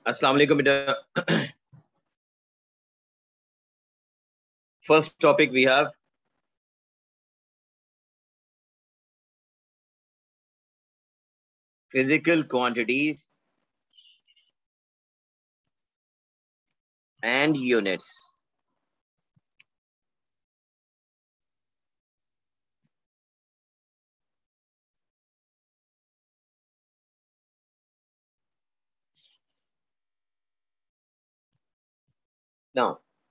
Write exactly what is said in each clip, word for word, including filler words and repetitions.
अस्सलाम वालेकुम बेटा. First topic we have physical quantities and units. Now,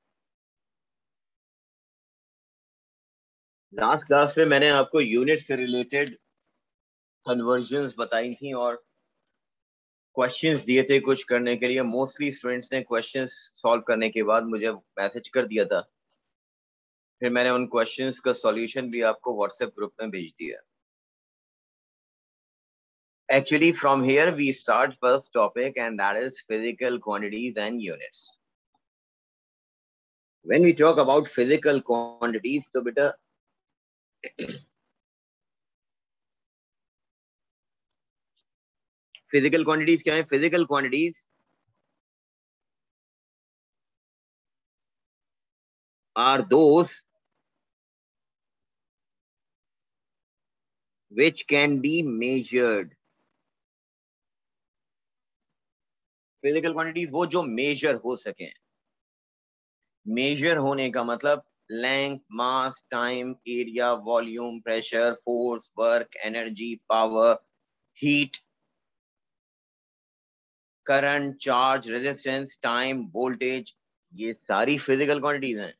last class में मैंने आपको यूनिट से रिलेटेड कन्वर्जन्स बताई थी और क्वेश्चंस दिए थे कुछ करने के लिए. मोस्टली स्टूडेंट्स ने क्वेश्चंस सॉल्व करने के बाद मुझे मैसेज कर दिया था. फिर मैंने उन क्वेश्चंस का सॉल्यूशन भी आपको व्हाट्सएप ग्रुप में भेज दिया. Actually, from here we start first topic, and that is physical quantities and units. When we talk about physical quantities, तो बेटा फिजिकल क्वांटिटीज क्या है? Physical quantities are those which can be measured. Physical quantities वो जो measure हो सके. Measure होने का मतलब length, mass, time, area, volume, pressure, force, work, energy, power, heat, current, charge, resistance, time, voltage, ये सारी फिजिकल क्वांटिटीज हैं.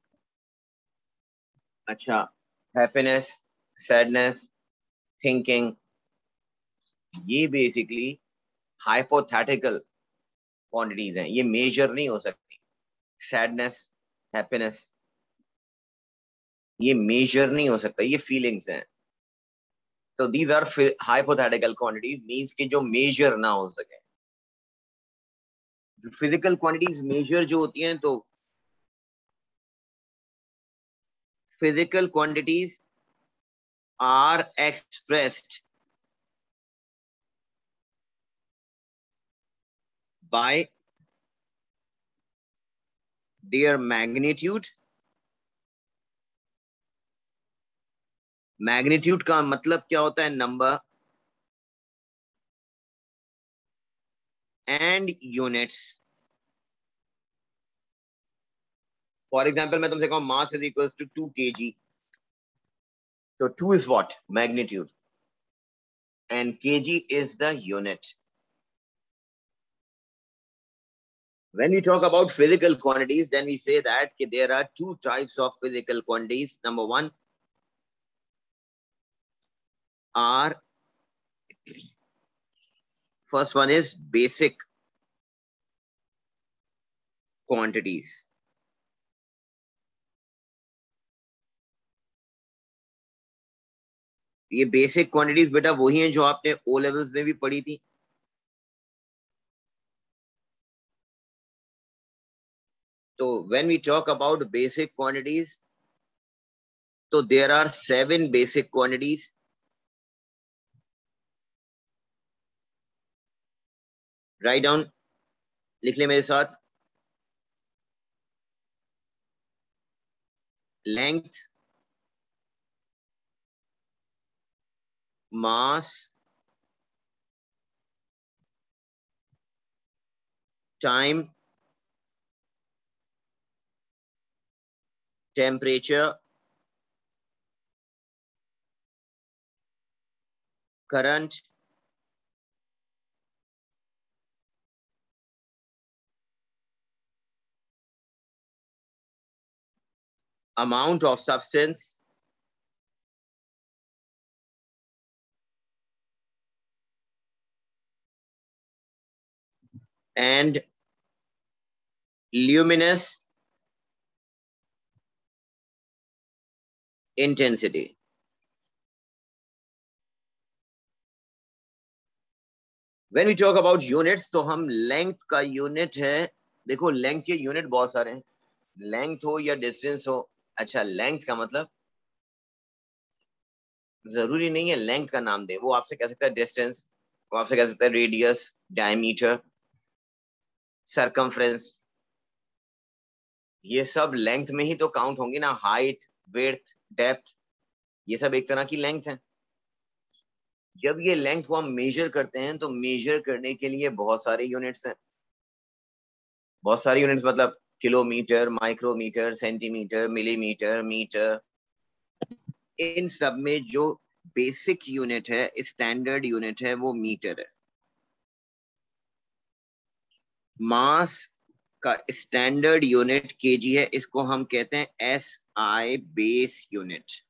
अच्छा, हैप्पीनेस, सैडनेस, थिंकिंग, ये बेसिकली हाइपोथेटिकल क्वांटिटीज हैं. ये मेजर नहीं हो सकती. सैडनेस, हैप्पीनेस, ये मेजर नहीं हो सकता. ये फीलिंग्स हैं. तो these are hypothetical quantities, means कि जो मेजर ना हो सके. जो फिजिकल क्वांटिटीज मेजर जो होती हैं, तो physical quantities are expressed by their magnitude. Magnitude का मतलब क्या होता है? Number. And units. For example मैं तुमसे कहूं mass is equal to two के जी, तो two is what? Magnitude, and KG is the unit. When we talk about physical quantities, then we say that कि there are two types of physical quantities. Number one are, first one is basic quantities. ये basic quantities बेटा वही हैं जो आपने ओ levels में भी पढ़ी थी. तो when we talk about basic quantities, तो there are seven basic quantities. Write down, लिख ले मेरे साथ. Length, mass, time, temperature, current, amount of substance, and luminous intensity. When we talk about units, तो हम length का unit है. देखो length के unit बहुत सारे हैं. length हो या distance हो. अच्छा, length का मतलब जरूरी नहीं है length का नाम दे. वो आपसे कह सकता है distance, वो आपसे कह सकता है radius, diameter. सरकमफ्रेंस, ये सब लेंथ में ही तो काउंट होंगी ना। हाइट, विड्थ, डेप्थ, ये सब एक तरह की लेंथ है। जब ये लेंथ को हम मेजर करते हैं तो मेजर करने के लिए बहुत सारे यूनिट्स हैं। बहुत सारी यूनिट्स मतलब kilometre, micrometre, centimetre, millimetre, metre. इन सब में जो बेसिक यूनिट है, स्टैंडर्ड यूनिट है, वो मीटर है। मास का स्टैंडर्ड यूनिट केजी है, इसको हम कहते हैं S I base unit.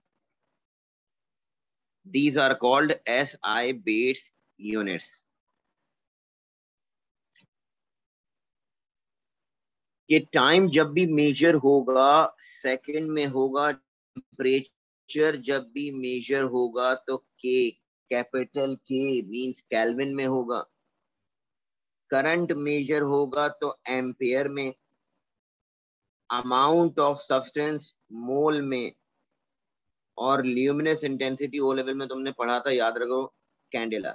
These are called S I base units. कि टाइम जब भी मेजर होगा सेकंड में होगा, टेम्परेचर जब भी मेजर होगा तो के, कैपिटल के मींस केल्विन में होगा। करंट मेजर होगा तो एम्पियर में। अमाउंट ऑफ सब्सटेंस मोल में। और ल्यूमिनस इंटेंसिटी ओ लेवल में तुमने पढ़ा था, याद रखो, candela.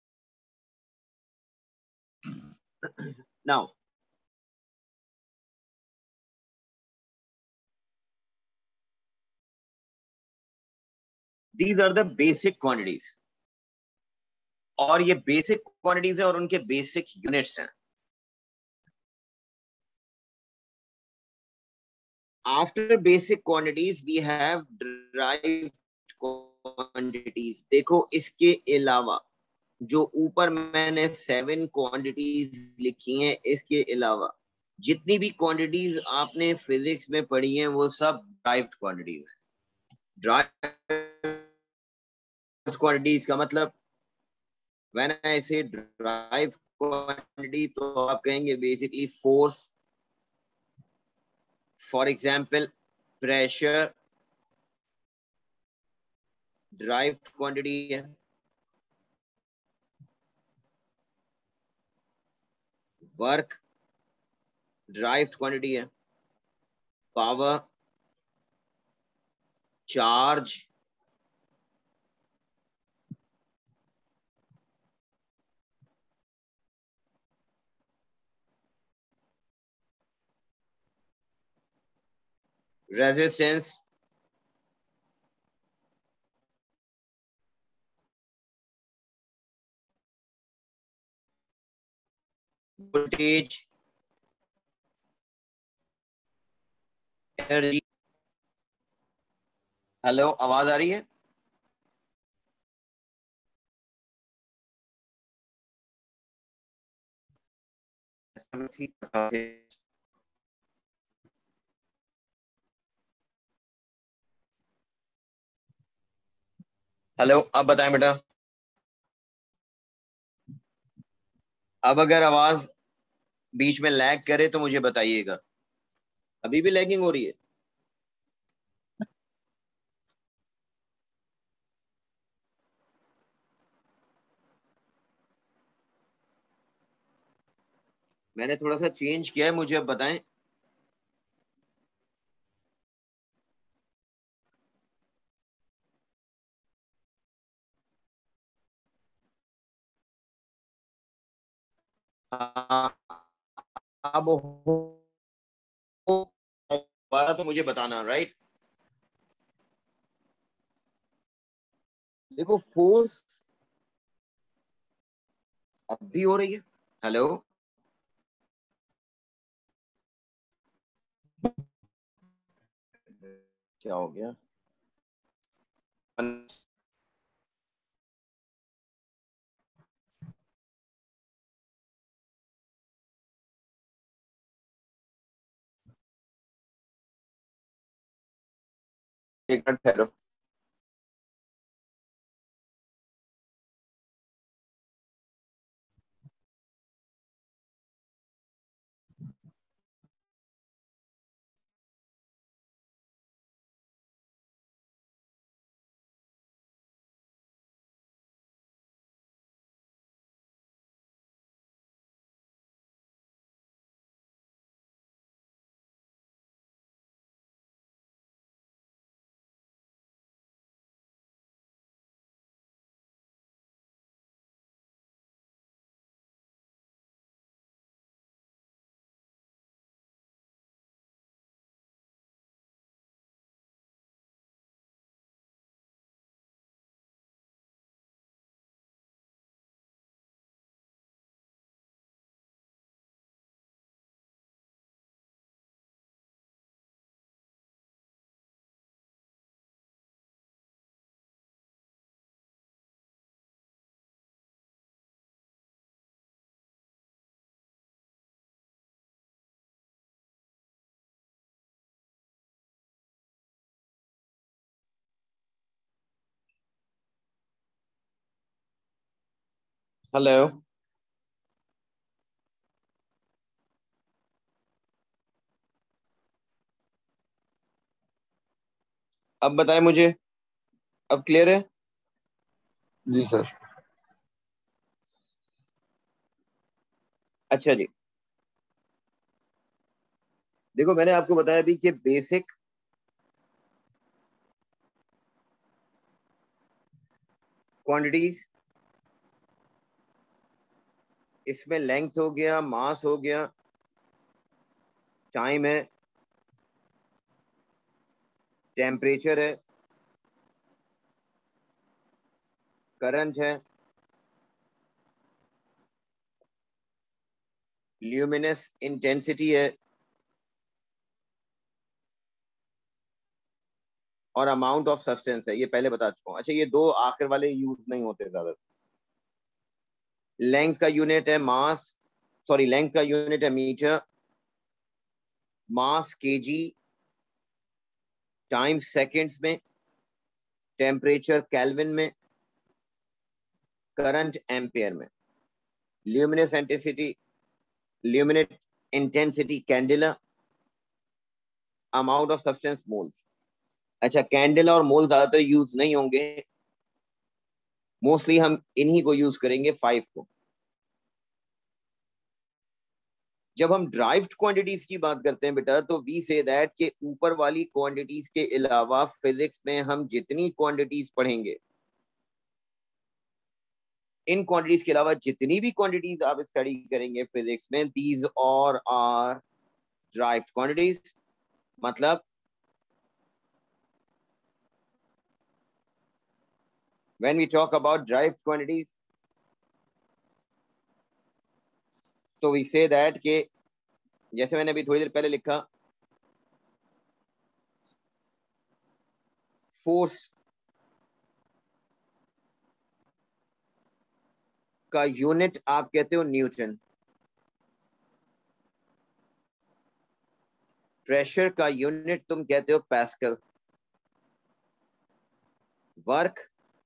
Now these are the basic quantities, और ये बेसिक क्वांटिटीज है और उनके बेसिक यूनिट्स हैं। After basic quantities we have derived quantities. देखो इसके अलावा जो ऊपर मैंने सेवन क्वांटिटीज लिखी हैं, इसके अलावा जितनी भी क्वांटिटीज आपने फिजिक्स में पढ़ी हैं वो सब ड्राइव्ड क्वांटिटीज हैं। ड्राइव्ड क्वांटिटीज का मतलब व्हेन आई से ड्राइव क्वांटिटी तो आप कहेंगे basically force, for example pressure derived quantity है। वर्क ड्राइव्ड क्वांटिटी है। Power, charge, resistance, voltage, energy. Hello, आवाज आ रही है? हेलो, अब बताएं बेटा। अब अगर आवाज बीच में लैग करे तो मुझे बताइएगा। अभी भी लैगिंग हो रही है? मैंने थोड़ा सा चेंज किया है, मुझे अब बताएं। हाँ, अब हो दोबारा तो मुझे बताना, राइट? देखो फोर्स अब भी हो रही है। हेलो, क्या हो गया? एक मिनट ठहरो। हेलो, अब बताएं मुझे, अब क्लियर है? जी सर। अच्छा जी, देखो मैंने आपको बताया अभी कि बेसिक क्वांटिटीज, इसमें लेंथ हो गया, मास हो गया, टाइम है, टेम्परेचर है, करंट है, ल्यूमिनस इंटेंसिटी है, और अमाउंट ऑफ सब्सटेंस है। ये पहले बता चुका हूँ। अच्छा, ये दो आखिर वाले यूज नहीं होते ज्यादा। लेंथ का यूनिट है मास, सॉरी लेंथ का यूनिट है metre, mass KG, time seconds में, टेम्परेचर केल्विन में, करंट एम्पेयर में, luminous intensity, luminous intensity candela, amount of substance moles. अच्छा, कैंडेला और मोल ज्यादातर यूज नहीं होंगे, मोस्टली हम इन्हीं को यूज करेंगे, फाइव को। जब हम ड्राइव्ड क्वांटिटीज की बात करते हैं बेटा, तो वी से दैट के ऊपर वाली क्वांटिटीज के अलावा फिजिक्स में हम जितनी क्वांटिटीज पढ़ेंगे, इन क्वांटिटीज के अलावा जितनी भी क्वांटिटीज आप स्टडी करेंगे फिजिक्स में, दीज और आर ड्राइव्ड क्वांटिटीज। मतलब when we talk about derived quantities, तो वी से दैट के, जैसे मैंने अभी थोड़ी देर पहले लिखा, फोर्स का यूनिट आप कहते हो न्यूटन, प्रेशर का यूनिट तुम कहते हो पास्कल, वर्क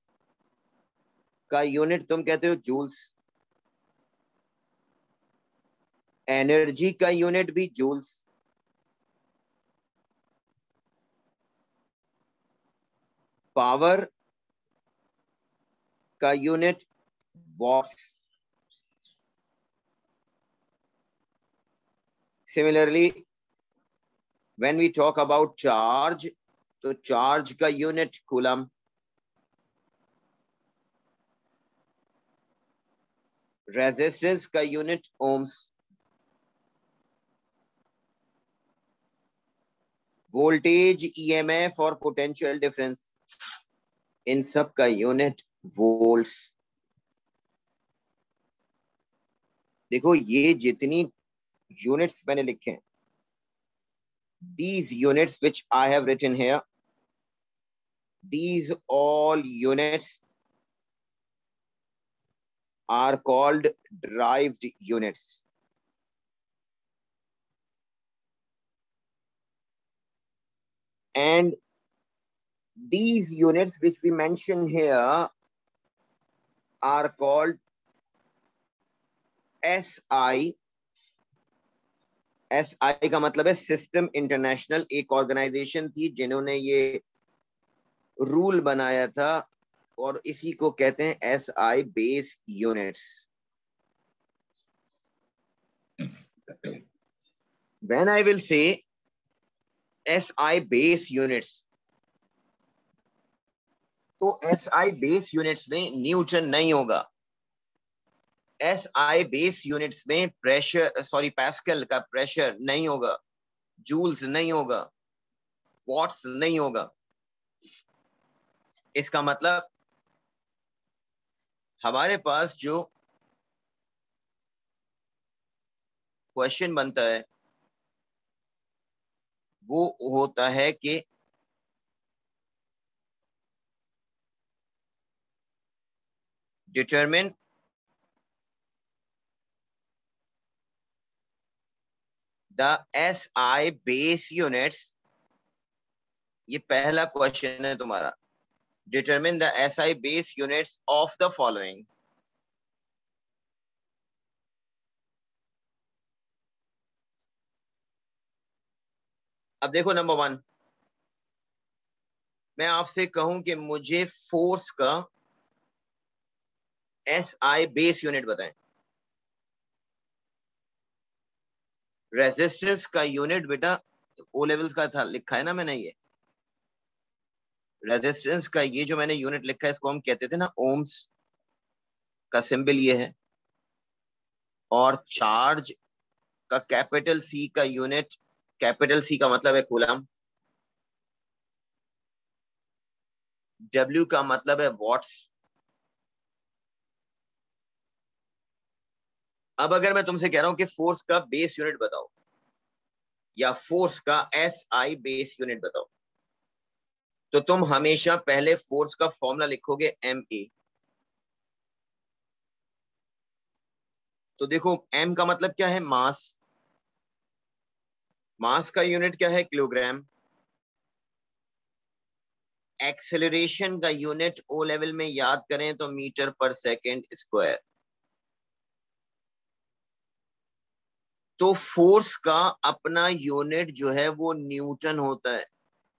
का यूनिट तुम कहते हो जूल्स, एनर्जी का यूनिट भी जूल्स, पावर का unit watts. Similarly when we talk about charge, तो चार्ज का यूनिट कूलम, रेजिस्टेंस का यूनिट ओम्स, वोल्टेज, ईएमएफ और पोटेंशियल डिफरेंस, इन सब का यूनिट वोल्ट्स। देखो ये जितनी यूनिट्स मैंने लिखे हैं, these units which I have written here, these all units are called derived units. And these units which we mention here are called S I. S I का मतलब है सिस्टम इंटरनेशनल, एक ऑर्गेनाइजेशन थी जिन्होंने ये रूल बनाया था, और इसी को कहते हैं S I base units. When I will say S I base units, तो एस आई बेस यूनिट्स में न्यूटन नहीं होगा, एस आई बेस यूनिट्स में प्रेशर, सॉरी पास्कल का प्रेशर नहीं होगा, जूल्स नहीं होगा, वॉट्स नहीं होगा। इसका मतलब हमारे पास जो क्वेश्चन बनता है वो होता है कि determine the S I base units, ये पहला क्वेश्चन है तुम्हारा, determine the S I base units of the following. अब देखो नंबर वन, मैं आपसे कहूं कि मुझे फोर्स का एस आई बेस यूनिट बताएं। रेजिस्टेंस का यूनिट बेटा ओ लेवल्स का था, लिखा है ना मैंने, ये रेजिस्टेंस का ये जो मैंने यूनिट लिखा है इसको हम कहते थे ना ओम्स, का सिंबल ये है। और चार्ज का कैपिटल सी का यूनिट, कैपिटल सी का मतलब है कूलम, डब्ल्यू का मतलब है वॉट्स। अब अगर मैं तुमसे कह रहा हूं कि फोर्स का बेस यूनिट बताओ या फोर्स का एस आई बेस यूनिट बताओ, तो तुम हमेशा पहले फोर्स का फॉर्मूला लिखोगे एम ए। तो देखो एम का मतलब क्या है, मास। मास का यूनिट क्या है, किलोग्राम। एक्सेलरेशन का यूनिट ओ लेवल में याद करें तो मीटर पर सेकेंड स्क्वायर। तो फोर्स का अपना यूनिट जो है वो न्यूटन होता है।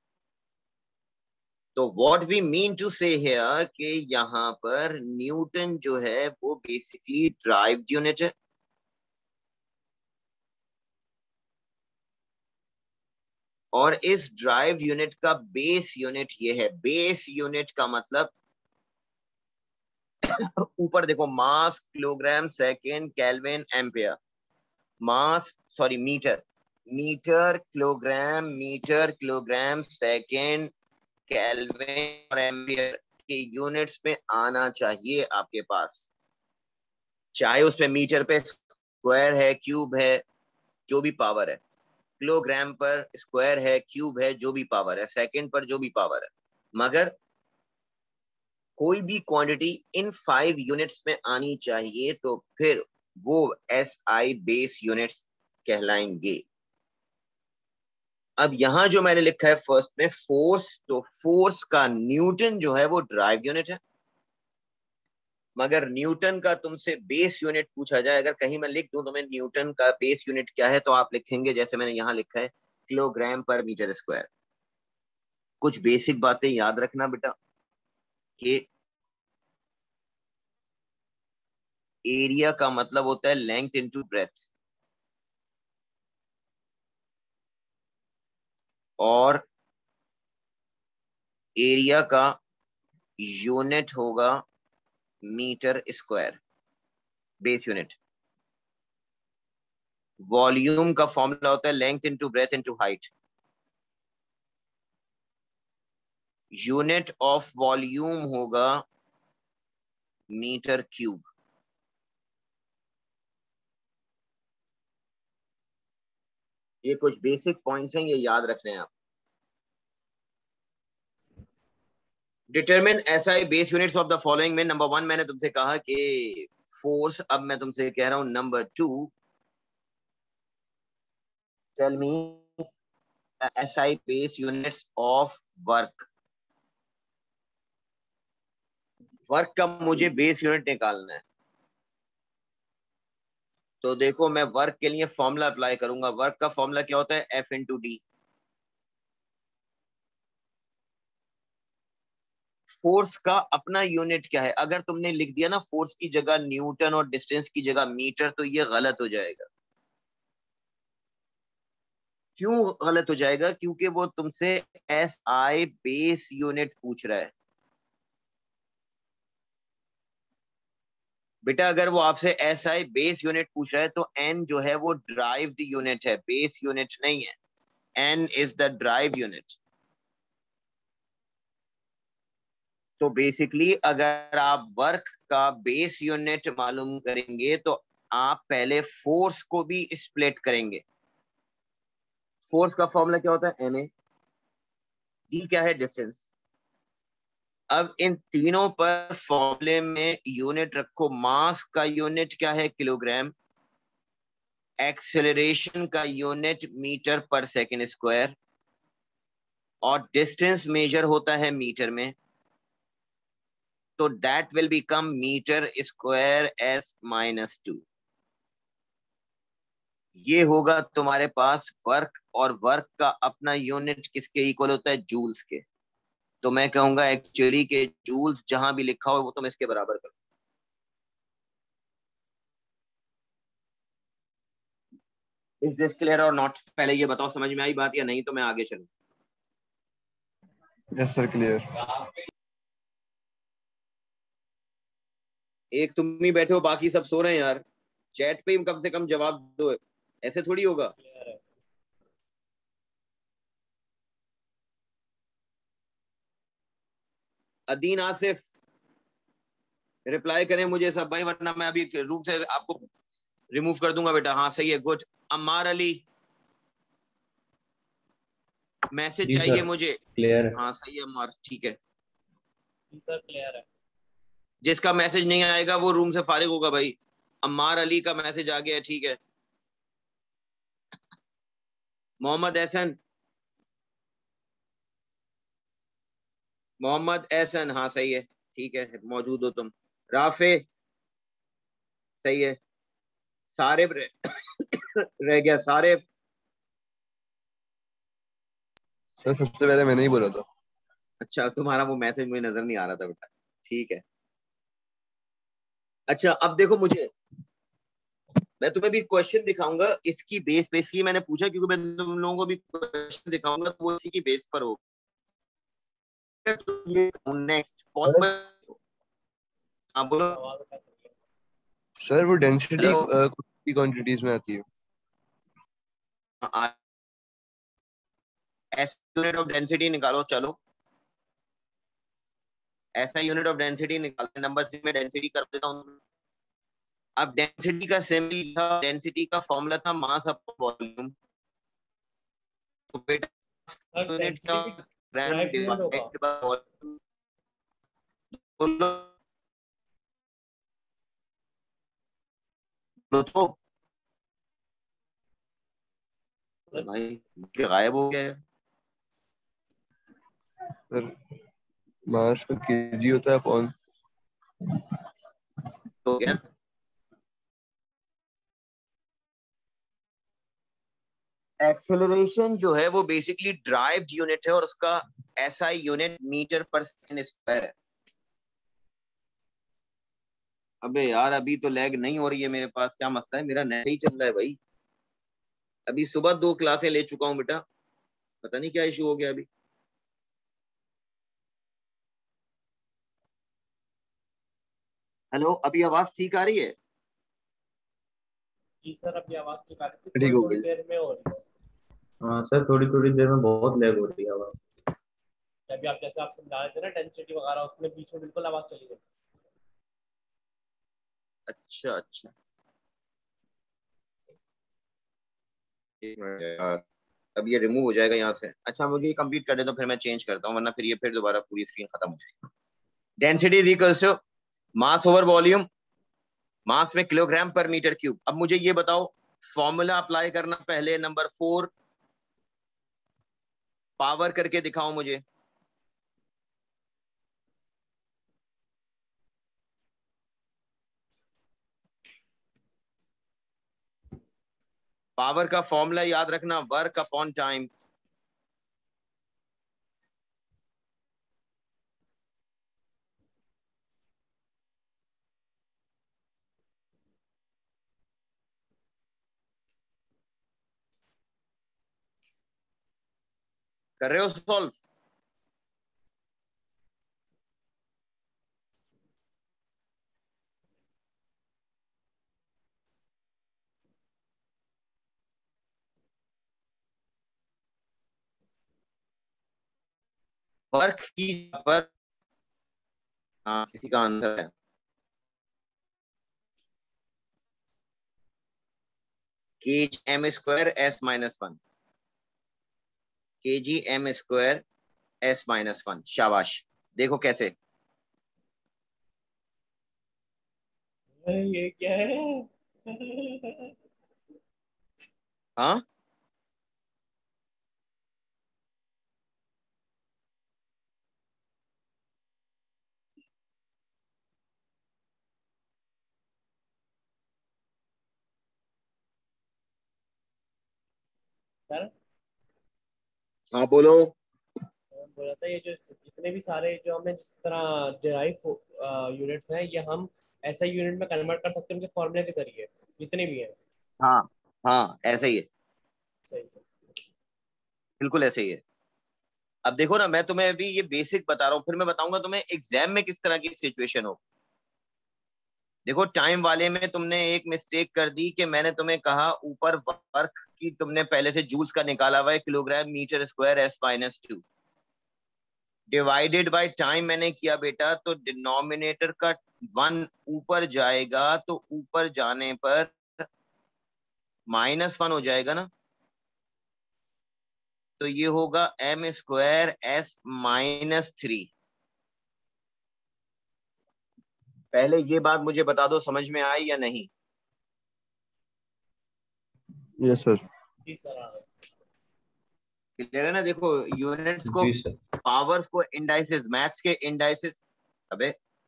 तो what we mean to say here कि यहां पर न्यूटन जो है वो बेसिकली ड्राइव यूनिट है। और इस ड्राइव यूनिट का बेस यूनिट ये है। बेस यूनिट का मतलब ऊपर देखो, mass, kilogram, second, kelvin, ampere. Mass sorry metre, metre kilogram, metre kilogram second, kelvin और एम्पियर के यूनिट्स में आना चाहिए आपके पास। चाहे उसमें मीटर पे स्क्वायर है, क्यूब है, जो भी पावर है। किलोग्राम पर स्क्वायर है, क्यूब है, जो भी पावर है। सेकंड पर जो भी पावर है। मगर कोई भी क्वांटिटी इन फाइव यूनिट्स में आनी चाहिए तो फिर वो एस आई बेस यूनिट्स कहलाएंगे। अब यहां जो मैंने लिखा है फर्स्ट में फोर्स, तो फोर्स का न्यूटन जो है वो ड्राइव यूनिट है। मगर न्यूटन का तुमसे बेस यूनिट पूछा जाए, अगर कहीं मैं लिख दूं तुम्हें न्यूटन का बेस यूनिट क्या है, तो आप लिखेंगे जैसे मैंने यहां लिखा है, किलोग्राम पर मीटर स्क्वायर। कुछ बेसिक बातें याद रखना बेटा कि एरिया का मतलब होता है लेंथ इनटू ब्रेथ, और एरिया का यूनिट होगा metre square, base unit. Volume का फॉर्मूला होता है length into breadth into height. Unit of volume होगा मीटर क्यूब। ये कुछ बेसिक पॉइंट्स हैं, ये याद रखने हैं आप। Determine SI base units of the following में नंबर वन मैंने तुमसे कहा कि फोर्स। अब मैं तुमसे कह रहा हूं number two, tell me SI base units of work. Work का मुझे बेस यूनिट निकालना है। तो देखो मैं वर्क के लिए फॉर्मूला अप्लाई करूंगा। वर्क का फॉर्मूला क्या होता है, एफ इंटू डी। फोर्स का अपना यूनिट क्या है, अगर तुमने लिख दिया ना फोर्स की जगह न्यूटन और डिस्टेंस की जगह मीटर, तो ये गलत हो जाएगा। क्यों गलत हो जाएगा, क्योंकि वो तुमसे एस आई बेस यूनिट पूछ रहा है। बेटा अगर वो आपसे एस आई बेस यूनिट पूछ रहा है तो एन जो है वो ड्राइव यूनिट है, बेस यूनिट नहीं है। N is the derive unit. तो बेसिकली अगर आप वर्क का बेस यूनिट मालूम करेंगे तो आप पहले फोर्स को भी स्प्लिट करेंगे। फोर्स का फॉर्मूला क्या होता है, एम ए। डी क्या है, डिस्टेंस। अब इन तीनों पर फॉर्मूले में यूनिट रखो। मास का यूनिट क्या है, किलोग्राम। एक्सेलरेशन का यूनिट मीटर पर सेकेंड स्क्वायर। और डिस्टेंस मेजर होता है मीटर में, तो that will become metre square S minus two. ये होगा तुम्हारे पास वर्क, और वर्क का अपना यूनिट किसके इक्वल होता है? जूल्स के। तो मैं कहूंगा एक्चुअली के जूल्स जहां भी लिखा हो वो तुम इसके बराबर करो। इज दिस क्लियर और नॉट? पहले ये बताओ समझ में आई बात या नहीं, तो मैं आगे चलूं। Yes sir, clear. एक तुम ही बैठे हो, बाकी सब सो रहे हैं यार। चैट पे ही कम से कम जवाब दो, ऐसे थोड़ी होगा। अदीन आसिफ, रिप्लाई करें मुझे सब भाई, वरना मैं अभी रूम से आपको रिमूव कर दूंगा बेटा। हाँ सही है, गुड। अम्मार अली, मैसेज जी चाहिए सर, मुझे। क्लियर है। हाँ सही है अम्मार, ठीक है। जी सर, क्लियर है। जिसका मैसेज नहीं आएगा वो रूम से फारिग होगा भाई। अम्मार अली का मैसेज आ गया है, ठीक है। मोहम्मद एहसन, मोहम्मद एहसन, हाँ सही है, ठीक है, मौजूद हो तुम। राफे, सही है। सारिब रह, रह गया सारिब। सर सबसे पहले मैंने ही बोला था। अच्छा, तुम्हारा वो मैसेज मुझे नजर नहीं आ रहा था बेटा, ठीक है। अच्छा अब देखो, मुझे मैं तुम्हें भी क्वेश्चन दिखाऊंगा इसकी बेस पे, इसलिए मैंने पूछा क्योंकि मैं तुम लोगों को भी क्वेश्चन दिखाऊंगा तो वो इसी की बेस पर होगा। Next possible. हाँ बोलो। सर वो डेंसिटी हेलो। की क्वांटिटीज में आती है। ऐसा यूनिट ऑफ डेंसिटी निकालो, चलो। ऐसा यूनिट ऑफ डेंसिटी निकालते, नंबर थ्री में डेंसिटी कर देता हूँ। अब डेंसिटी का सिंबल था, डेंसिटी का फॉर्मूला था मास अपॉन वॉल्यूम। तो बेटा सर यूनिट डेंसिटी था भी ग्राम ड्राइव यूनिट होगा। Divided by volume. बोलो बोलो तो। सर भाई ये गायब हो गया है। सर मास का केजी होता है अपॉन। तो क्या एक्सेलरेशन जो है वो बेसिकली ड्राइव्ड यूनिट है, और उसका एसआई यूनिट मीटर पर सेकंड स्क्वायर है। अबे यार अभी तो लैग नहीं हो रही है मेरे पास, क्या मसला है? मेरा नेट ही चल रहा है भाई। अभी सुबह दो क्लासें ले चुका हूँ बेटा, पता नहीं क्या इशू हो गया अभी। हेलो, अभी आवाज ठीक आ रही है? जी सर, अभी आवाज ठीक आ रही थी, ठीक थोड़ी हो थोड़ी गई। देर में हो रही है। हाँ सर, थोड़ी थोड़ी देर में बहुत लैग हो रही है आवाज। अभी आप जैसे आप समझा रहे थे ना डेंसिटी वगैरह, उसमें बीच में बिल्कुल आवाज चली गई। अच्छा अच्छा, एक मिनट यार, अब ये रिमूव हो जाएगा यहाँ से। अच्छा मुझे ये कंप्लीट कर दे तो फिर मैं चेंज करता हूँ, वरना फिर ये फिर दोबारा पूरी स्क्रीन खत्म हो जाएगी। Density is equals to mass over volume, mass में किलोग्राम पर मीटर क्यूब। अब मुझे ये बताओ, फॉर्मूला अप्लाई करना पहले, नंबर फोर पावर करके दिखाओ मुझे। पावर का फॉर्मूला याद रखना, वर्क अपॉन टाइम। कर रहे हो सॉल्व? वर्क की पर, हाँ किसी का आंसर है। के जी M square S minus one, K जी M square S minus one, शाबाश। देखो कैसे। अरे ये क्या है? हाँ सर हाँ बोलो। बोला था ये जो जितने भी सारे जो हमें जिस तरह डेराइव यूनिट्स हैं ये हम ऐसा यूनिट में कन्वर्ट कर सकते हैं उनके फॉर्मूले के जरिए जितने भी हैं। हाँ हाँ ऐसा ही है, सही सही। बिल्कुल ऐसे ही है। अब देखो ना, मैं तुम्हें अभी ये बेसिक बता रहा हूँ, फिर मैं बताऊंगा तुम्हें एग्जाम में किस तरह की सिचुएशन हो। देखो टाइम वाले में तुमने एक मिस्टेक कर दी कि मैंने तुम्हें कहा ऊपर वर्क की तुमने पहले से जूल्स का निकाला हुआ है, kilogram metre square S minus two, divided by time मैंने किया बेटा, तो डिनोमिनेटर का वन ऊपर जाएगा तो ऊपर जाने पर माइनस वन हो जाएगा ना, तो ये होगा M square S minus three. पहले ये बात मुझे बता दो समझ में आई या नहीं? Yes sir. जी सर आ गए। क्लियर है ना? देखो यूनिट्स को, जी सर। पावर्स को इंडाइसेस, मैथ्स के इंडाइसेस। अबे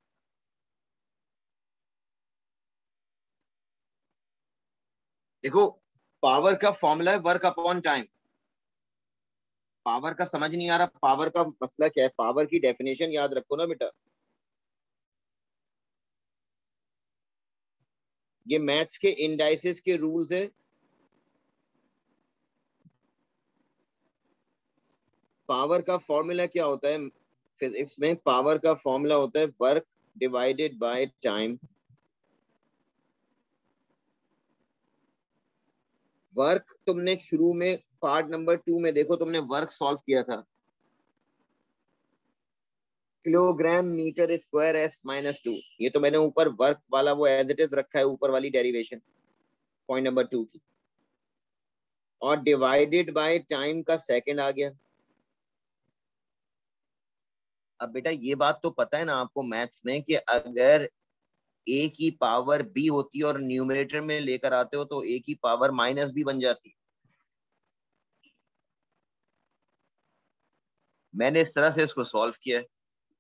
देखो, पावर का फॉर्मूला है वर्क अपॉन टाइम। पावर का समझ नहीं आ रहा, पावर का मसला क्या है? पावर की डेफिनेशन याद रखो ना बेटा। ये मैथ्स के इंडाइसेस के रूल्स है। पावर का फॉर्मूला क्या होता है फिजिक्स में? पावर का फॉर्मूला होता है work divided by time. Work तुमने शुरू में पार्ट नंबर टू में देखो, तुमने वर्क सॉल्व किया था, kilogram metre square S minus two. ये तो मैंने ऊपर वर्क वाला वो एज इट इज रखा है, ऊपर वाली डेरिवेशन पॉइंट नंबर टू की, और डिवाइडेड बाय टाइम का सेकंड आ गया। अब बेटा ये बात तो पता है ना आपको मैथ्स में कि अगर ए की पावर बी होती है और न्यूमरेटर में लेकर आते हो तो ए की पावर माइनस बी बन जाती है। मैंने इस तरह से इसको सॉल्व किया है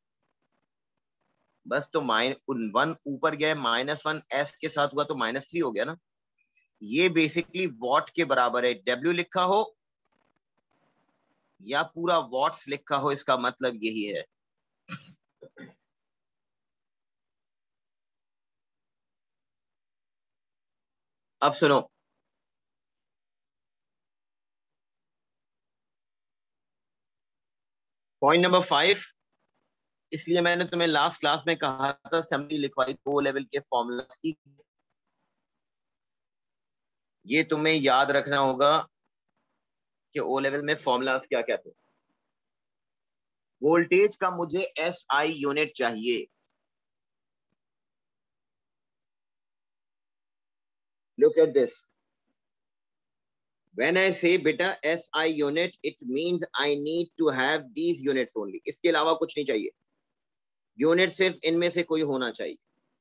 बस। तो माइन वन ऊपर गया, माइनस वन एस के साथ हुआ तो माइनस थ्री हो गया ना। ये बेसिकली वॉट के बराबर है। डब्ल्यू लिखा हो या पूरा वॉट्स लिखा हो, इसका मतलब यही है। अब सुनो, पॉइंट नंबर फाइव। इसलिए मैंने तुम्हें लास्ट क्लास में कहा था समरी लिखवाई ओ लेवल के फॉर्मूलास की। ये तुम्हें याद रखना होगा कि ओ लेवल में फॉर्मूलास क्या क्या थे। वोल्टेज का मुझे एस आई यूनिट चाहिए। Look at this, when I say beta S I unit, it means I need to have these units only। इसके अलावा कुछ नहीं चाहिए, यूनिट सिर्फ इनमें से कोई होना चाहिए।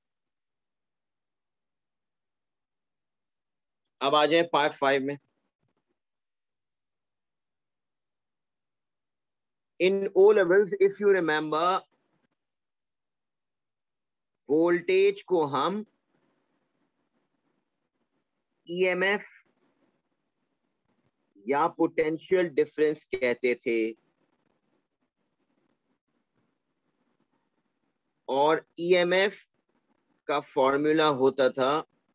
अब आ जाए पार्ट फाइव में। In O levels, if you remember, voltage को हम E M F या पोटेंशियल डिफरेंस कहते थे, और E M F का फॉर्मूला होता था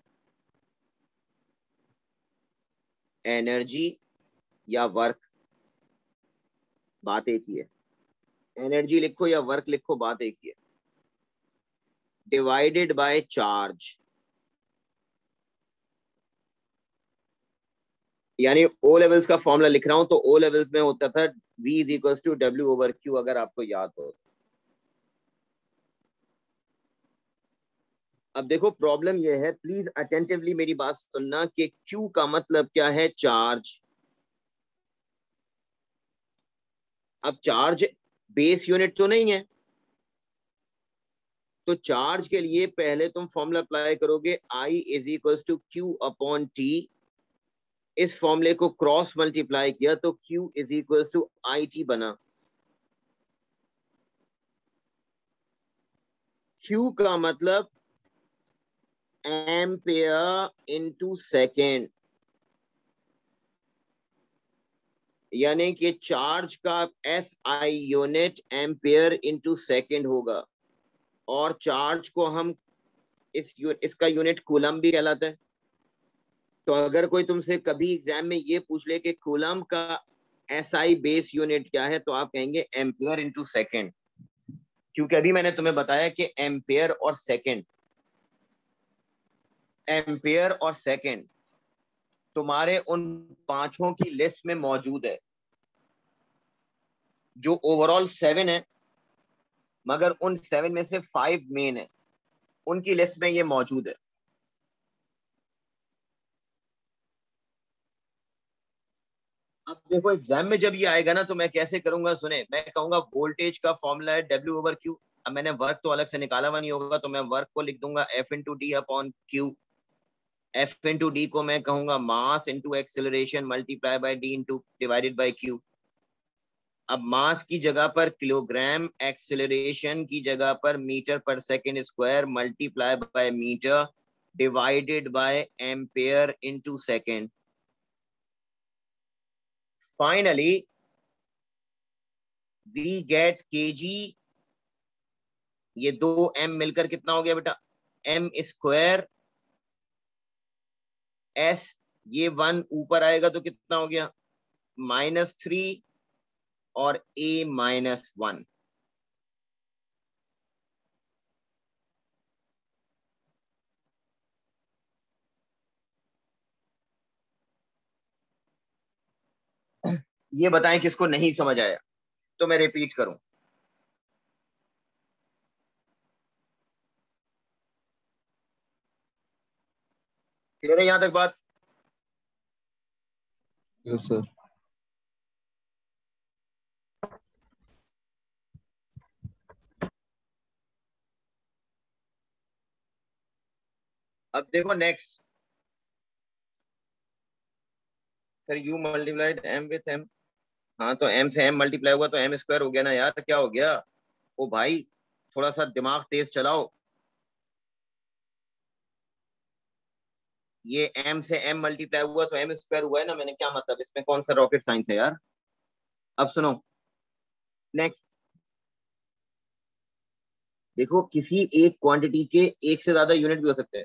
एनर्जी या वर्क। बात एक ही है, एनर्जी लिखो या वर्क लिखो, बात एक ही है, डिवाइडेड बाय चार्ज। यानी ओ लेवल्स का फॉर्मूला लिख रहा हूं तो ओ लेवल्स में होता था V is equals to W over Q, अगर आपको याद हो। अब देखो प्रॉब्लम यह है, प्लीज अटेंटिवली मेरी बात सुनना, कि Q का मतलब क्या है? चार्ज। अब चार्ज बेस यूनिट तो नहीं है, तो चार्ज के लिए पहले तुम फॉर्मूला अप्लाई करोगे I is equals to Q upon T. इस फॉर्मूले को क्रॉस मल्टीप्लाई किया तो Q is equals to I T बना। Q का मतलब एम्पियर इनटू सेकेंड। यानी कि चार्ज का S I unit ampere into second होगा, और चार्ज को हम इस इसका यूनिट कूलम भी कहलाता है। तो अगर कोई तुमसे कभी एग्जाम में ये पूछ ले कि कूलम का एसआई बेस यूनिट क्या है, तो आप कहेंगे एम्पेयर इंटू सेकेंड, क्योंकि अभी मैंने तुम्हें बताया कि एम्पेयर और सेकेंड एम्पेयर और सेकेंड तुम्हारे उन पांचों की लिस्ट में मौजूद है, जो ओवरऑल सेवन है, मगर उन सेवन में से फाइव मेन है, उनकी लिस्ट में ये मौजूद है। अब देखो एग्जाम में जब ये आएगा ना, तो मैं कैसे करूंगा, सुने, मैं कहूंगा वोल्टेज का फॉर्मूला है डब्ल्यू ओवर क्यू। अब मैंने वर्क तो अलग से निकाला हुआ नहीं होगा, तो मैं वर्क को लिख दूंगा F into D upon Q. F into D को मैं कहूंगा mass into acceleration multiply by D into divided by Q. अब मास की जगह पर किलोग्राम, एक्सेलरेशन की जगह पर मीटर पर second square multiply by metre divided by ampere into second. Finally we get KG. ये दो एम मिलकर कितना हो गया बेटा, एम स्क्वायर। एस ये वन ऊपर आएगा तो कितना हो गया, माइनस थ्री, और ए माइनस वन। ये बताएं किसको नहीं समझ आया, तो मैं रिपीट करूं। क्लियर है यहां तक बात? Yes sir. अब देखो next, sir you multiplied M with M. हाँ तो एम से एम मल्टीप्लाई हुआ तो एम स्क्वायर हो गया ना यार, क्या हो गया? ओ भाई थोड़ा सा दिमाग तेज चलाओ। ये m से m मल्टीप्लाई हुआ तो m स्क्वायर हुआ है ना, मैंने क्या मतलब, इसमें कौन सा रॉकेट साइंस है यार। अब सुनो नेक्स्ट, देखो किसी एक क्वांटिटी के एक से ज्यादा यूनिट भी हो सकते हैं।